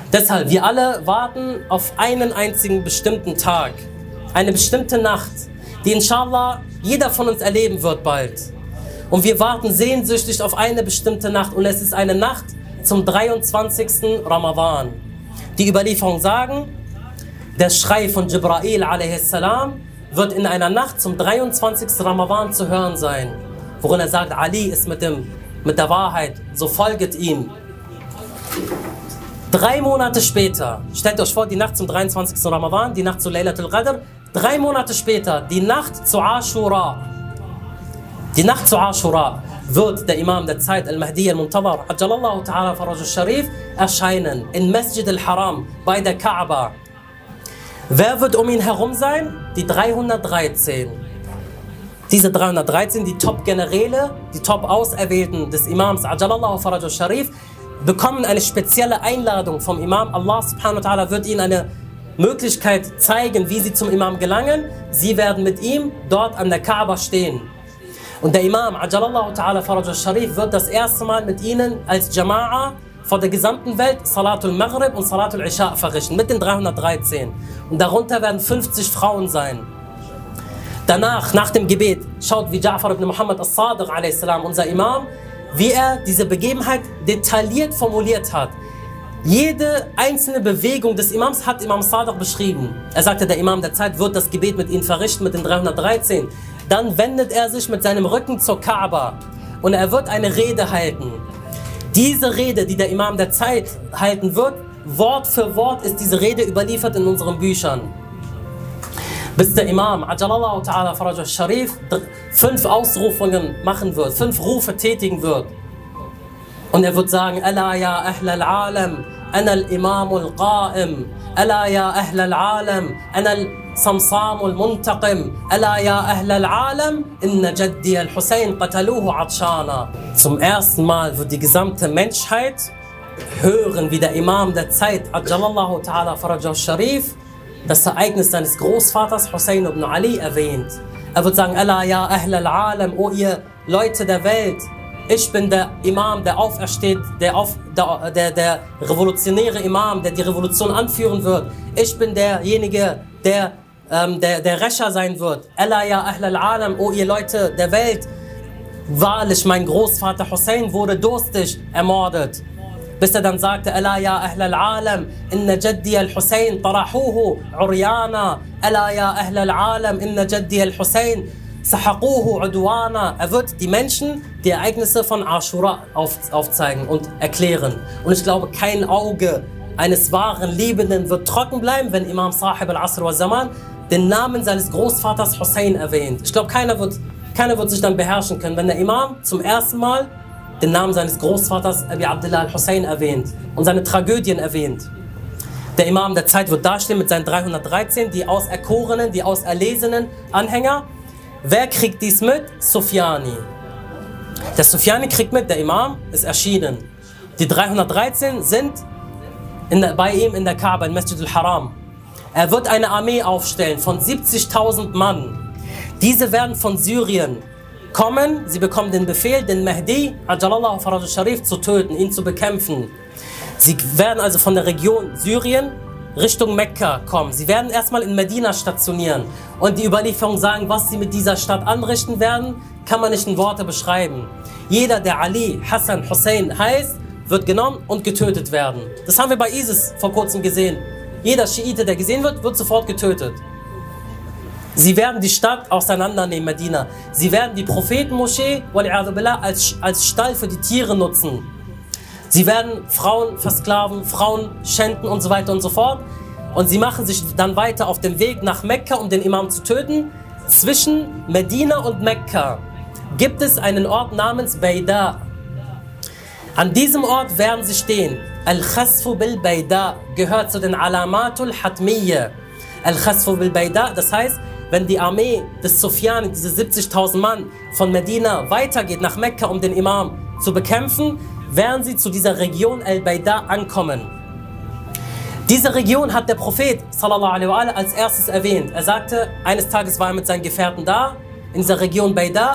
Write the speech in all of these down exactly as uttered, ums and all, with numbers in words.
Deshalb, wir alle warten auf einen einzigen bestimmten Tag, eine bestimmte Nacht, die inshallah jeder von uns erleben wird bald. Und wir warten sehnsüchtig auf eine bestimmte Nacht und es ist eine Nacht zum dreiundzwanzigsten Ramadan. Die Überlieferungen sagen, der Schrei von Jibrail a s. wird in einer Nacht zum dreiundzwanzigsten Ramadan zu hören sein, worin er sagt, Ali ist mit, dem, mit der Wahrheit, so folget ihm. Drei Monate später, stellt euch vor, die Nacht zum dreiundzwanzigsten Ramadan, die Nacht zu Laylatul Qadr, drei Monate später, die Nacht zu Ashura. Die Nacht zu Ashura wird der Imam der Zeit, Al-Mahdi al-Muntadhar, Ajjalallahu ta'ala Faraj al-Sharif, erscheinen in Masjid al-Haram bei der Kaaba. Wer wird um ihn herum sein? Die dreihundertdreizehn. Diese dreihundertdreizehn, die Top-Generäle, die Top-Auserwählten des Imams, Ajjalallahu Faraj al-Sharif, bekommen eine spezielle Einladung vom Imam. Allah subhanahu wa ta'ala wird ihnen eine Möglichkeit zeigen, wie sie zum Imam gelangen. Sie werden mit ihm dort an der Kaaba stehen. Und der Imam, Ajjalallahu ta'ala Faraj al-Sharif, wird das erste Mal mit ihnen als Jama'a vor der gesamten Welt Salatul Maghrib und Salatul Isha verrichten, mit den dreihundertdreizehn. Und darunter werden fünfzig Frauen sein. Danach, nach dem Gebet, schaut wie Ja'far ibn Muhammad as-Sadiq a s, unser Imam, wie er diese Begebenheit detailliert formuliert hat. Jede einzelne Bewegung des Imams hat Imam Sadiq beschrieben. Er sagte, der Imam der Zeit wird das Gebet mit ihnen verrichten, mit den dreihundertdreizehn. Dann wendet er sich mit seinem Rücken zur Kaaba und er wird eine Rede halten. Diese Rede, die der Imam der Zeit halten wird, Wort für Wort ist diese Rede überliefert in unseren Büchern. Bis der Imam, Ajjalallahu ta'ala Faraj al-Sharif, fünf Ausrufungen machen wird, fünf Rufe tätigen wird. Und er wird sagen, Ala ya ahl al-alam, ana al-imam al-qa'im, Ala ya ahl al-alam, ana al-samsam al-muntaqim, Ala ya ahl al-alam, inna jaddi al-Hussein qataluhu atshana. Zum ersten Mal wird die gesamte Menschheit hören, wie der Imam der Zeit, Ajjalallahu ta'ala Faraj al-Sharif, das Ereignis seines Großvaters Hussein ibn Ali erwähnt. Er wird sagen, Ala ya ahl al-alam, o ihr Leute der Welt, ich bin der Imam, der aufersteht, der, auf, der, der, der revolutionäre Imam, der die Revolution anführen wird. Ich bin derjenige, der, ähm, der, der Rächer sein wird. Ala ya ahl al-alam, o ihr Leute der Welt, wahrlich mein Großvater Hussein wurde durstig ermordet. Bis er dann sagte, Ala ya ahl al-alam, inna jaddi al-Hussein tarahuhu uryana, Ala ya ahl al-alam, inna jaddi al-Hussein sahaquhu udwana. Er wird die Menschen die Ereignisse von Ashura auf, aufzeigen und erklären. Und ich glaube, kein Auge eines wahren Liebenden wird trocken bleiben, wenn Imam Sahib al-Asr wa Zaman den Namen seines Großvaters Hussein erwähnt. Ich glaube, keiner wird, keiner wird sich dann beherrschen können, wenn der Imam zum ersten Mal den Namen seines Großvaters Abi Abdullah al-Hussein erwähnt und seine Tragödien erwähnt. Der Imam der Zeit wird dastehen mit seinen dreihundertdreizehn, die auserkorenen, die auserlesenen Anhänger. Wer kriegt dies mit? Sufyani. Der Sufyani kriegt mit, der Imam ist erschienen. Die dreihundertdreizehn sind in der, bei ihm in der Kaaba, in Masjid al-Haram. Er wird eine Armee aufstellen von siebzigtausend Mann. Diese werden von Syrien kommen, sie bekommen den Befehl, den Mahdi, Ajjalallahu Faraj al-Sharif, zu töten, ihn zu bekämpfen. Sie werden also von der Region Syrien Richtung Mekka kommen. Sie werden erstmal in Medina stationieren. Und die Überlieferungen sagen, was sie mit dieser Stadt anrichten werden, kann man nicht in Worte beschreiben. Jeder, der Ali, Hassan, Hussein heißt, wird genommen und getötet werden. Das haben wir bei ISIS vor kurzem gesehen. Jeder Schiite, der gesehen wird, wird sofort getötet. Sie werden die Stadt auseinandernehmen, Medina. Sie werden die Prophetenmoschee als, als Stall für die Tiere nutzen. Sie werden Frauen versklaven, Frauen schänden und so weiter und so fort. Und sie machen sich dann weiter auf dem Weg nach Mekka, um den Imam zu töten. Zwischen Medina und Mekka gibt es einen Ort namens Bayda. An diesem Ort werden sie stehen. Al-Khasfu bil-Bayda gehört zu den Alamatul Hatmiyya. Al-Khasfu bil-Bayda, das heißt, wenn die Armee des Sufyan, diese siebzigtausend Mann von Medina weitergeht nach Mekka, um den Imam zu bekämpfen, werden sie zu dieser Region Al-Bayda ankommen. Diese Region hat der Prophet sallallahu alaihi wa sallam als erstes erwähnt. Er sagte, eines Tages war er mit seinen Gefährten da, in dieser Region Bayda,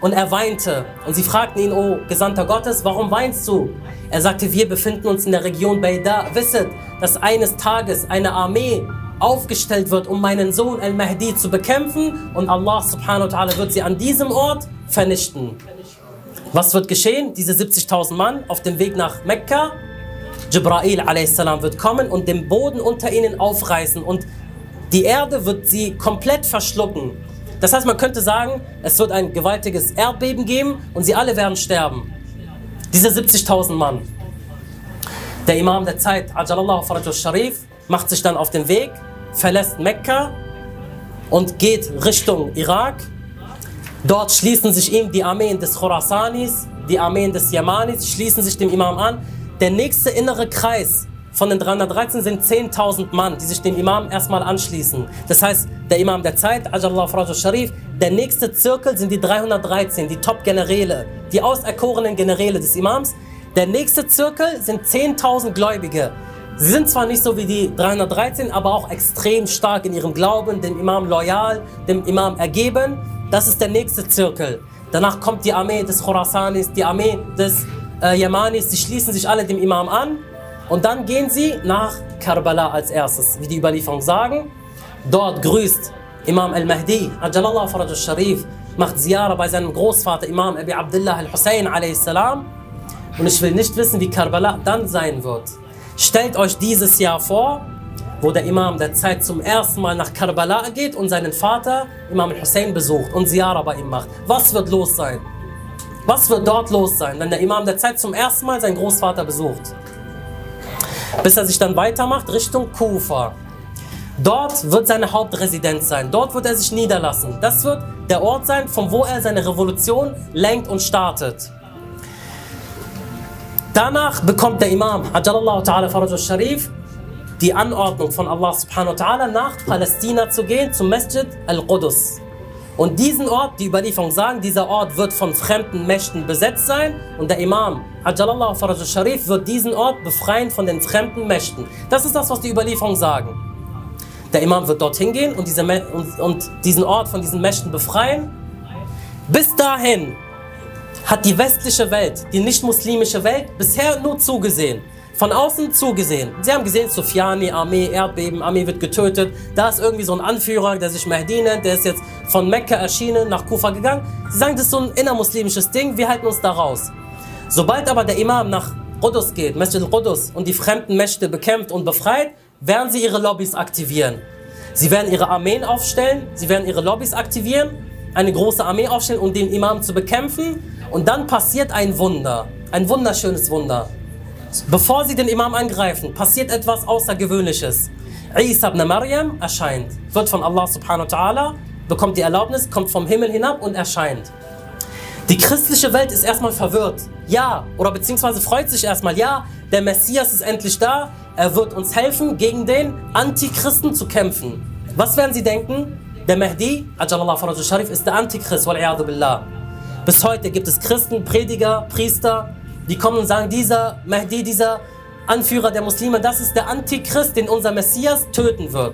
und er weinte. Und sie fragten ihn, oh Gesandter Gottes, warum weinst du? Er sagte, wir befinden uns in der Region Bayda. Wisset, dass eines Tages eine Armee aufgestellt wird, um meinen Sohn Al-Mahdi zu bekämpfen, und Allah subhanahu wa ta'ala wird sie an diesem Ort vernichten. Was wird geschehen? Diese siebzigtausend Mann auf dem Weg nach Mekka, Jibrail a s. wird kommen und den Boden unter ihnen aufreißen und die Erde wird sie komplett verschlucken. Das heißt, man könnte sagen, es wird ein gewaltiges Erdbeben geben und sie alle werden sterben. Diese siebzigtausend Mann. Der Imam der Zeit, Ajalallahu Farajul Sharif, macht sich dann auf den Weg, verlässt Mekka und geht Richtung Irak. Dort schließen sich ihm die Armeen des Khurasanis, die Armeen des Yamanis, schließen sich dem Imam an. Der nächste innere Kreis von den dreihundertdreizehn sind zehntausend Mann, die sich dem Imam erstmal anschließen. Das heißt, der Imam der Zeit, Ajalallahu Farajul Sharif, der nächste Zirkel sind die dreihundertdreizehn, die Top-Generäle, die auserkorenen Generäle des Imams. Der nächste Zirkel sind zehntausend Gläubige. Sie sind zwar nicht so wie die dreihundertdreizehn, aber auch extrem stark in ihrem Glauben, dem Imam loyal, dem Imam ergeben. Das ist der nächste Zirkel. Danach kommt die Armee des Khurasanis, die Armee des äh, Yamanis, die schließen sich alle dem Imam an. Und dann gehen sie nach Karbala als erstes, wie die Überlieferungen sagen. Dort grüßt Imam Al-Mahdi, Ajalallahu Farajul Sharif, macht Ziyara bei seinem Großvater Imam Abi Abdullah Al-Hussein a s. Und ich will nicht wissen, wie Karbala dann sein wird. Stellt euch dieses Jahr vor, wo der Imam der Zeit zum ersten Mal nach Karbala geht und seinen Vater, Imam Al-Hussein, besucht und Ziyara bei ihm macht. Was wird los sein? Was wird dort los sein, wenn der Imam der Zeit zum ersten Mal seinen Großvater besucht? Bis er sich dann weitermacht Richtung Kufa. Dort wird seine Hauptresidenz sein. Dort wird er sich niederlassen. Das wird der Ort sein, von wo er seine Revolution lenkt und startet. Danach bekommt der Imam, Ajalallahu ta'ala Farajul Sharif, die Anordnung von Allah subhanahu wa ta'ala, nach Palästina zu gehen, zum Masjid al-Qudus. Und diesen Ort, die Überlieferungen sagen, dieser Ort wird von fremden Mächten besetzt sein und der Imam, Ajalallahu Farajul Sharif, wird diesen Ort befreien von den fremden Mächten. Das ist das, was die Überlieferungen sagen. Der Imam wird dorthin gehen und, diese und, und diesen Ort von diesen Mächten befreien. Bis dahin hat die westliche Welt, die nicht-muslimische Welt, bisher nur zugesehen. Von außen zugesehen. Sie haben gesehen, Sufyani, Armee, Erdbeben, Armee wird getötet. Da ist irgendwie so ein Anführer, der sich Mahdi nennt, der ist jetzt von Mekka erschienen, nach Kufa gegangen. Sie sagen, das ist so ein innermuslimisches Ding, wir halten uns da raus. Sobald aber der Imam nach Qudus geht, Masjid al-Qudus, und die fremden Mächte bekämpft und befreit, werden sie ihre Lobbys aktivieren. Sie werden ihre Armeen aufstellen, sie werden ihre Lobbys aktivieren, eine große Armee aufstellen, um den Imam zu bekämpfen. Und dann passiert ein Wunder, ein wunderschönes Wunder. Bevor sie den Imam angreifen, passiert etwas Außergewöhnliches. Isa ibn Maryam erscheint, wird von Allah subhanahu wa ta'ala, bekommt die Erlaubnis, kommt vom Himmel hinab und erscheint. Die christliche Welt ist erstmal verwirrt. Ja, oder beziehungsweise freut sich erstmal, ja, der Messias ist endlich da, er wird uns helfen, gegen den Antichristen zu kämpfen. Was werden sie denken? Der Mahdi, Ajalallahu Farajul Sharif, ist der Antichrist, wal'iyadu billah. Bis heute gibt es Christen, Prediger, Priester, die kommen und sagen, dieser Mahdi, dieser Anführer der Muslime, das ist der Antichrist, den unser Messias töten wird.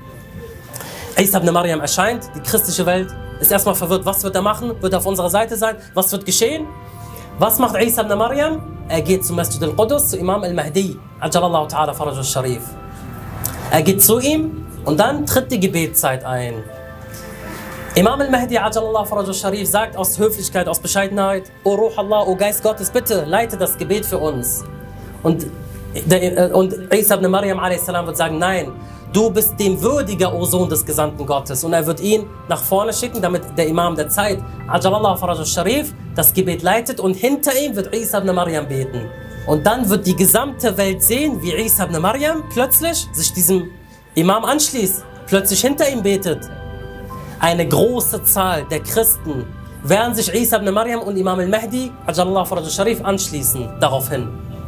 Isa ibn Maryam erscheint, die christliche Welt ist erstmal verwirrt. Was wird er machen? Wird er auf unserer Seite sein? Was wird geschehen? Was macht Isa ibn Maryam? Er geht zum Masjid al-Qudus, zu Imam al-Mahdi, Ajalallahu ta'ala Farajul Sharif. Er geht zu ihm und dann tritt die Gebetszeit ein. Imam al-Mahdi, Ajalallahu Farajul Sharif, sagt aus Höflichkeit, aus Bescheidenheit, O Ruh Allah, O Geist Gottes, bitte leite das Gebet für uns. Und, der, und Isa ibn Maryam a s. wird sagen, nein, du bist dem würdiger, O Sohn des Gesandten Gottes. Und er wird ihn nach vorne schicken, damit der Imam der Zeit, Ajalallahu Farajul Sharif, das Gebet leitet und hinter ihm wird Isa ibn Maryam beten. Und dann wird die gesamte Welt sehen, wie Isa ibn Maryam plötzlich sich diesem Imam anschließt, plötzlich hinter ihm betet. Eine große Zahl der Christen werden sich Isa ibn Maryam und Imam al-Mahdi, Ajalallahu Farajul Sharif, anschließen daraufhin.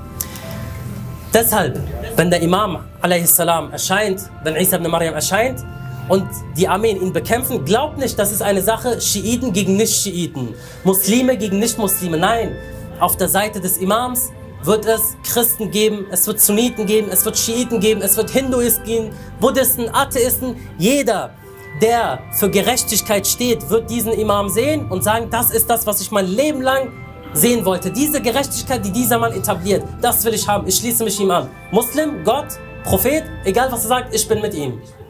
Deshalb, wenn der Imam a.s. erscheint, wenn Isa ibn Maryam erscheint und die Armeen ihn bekämpfen, glaubt nicht, das ist eine Sache Schiiten gegen Nicht-Schiiten, Muslime gegen Nicht-Muslime. Nein, auf der Seite des Imams wird es Christen geben, es wird Sunniten geben, es wird Schiiten geben, es wird Hinduisten geben, Buddhisten, Atheisten, jeder, der für Gerechtigkeit steht, wird diesen Imam sehen und sagen, das ist das, was ich mein Leben lang sehen wollte. Diese Gerechtigkeit, die dieser Mann etabliert, das will ich haben. Ich schließe mich ihm an. Muslim, Gott, Prophet, egal was er sagt, ich bin mit ihm.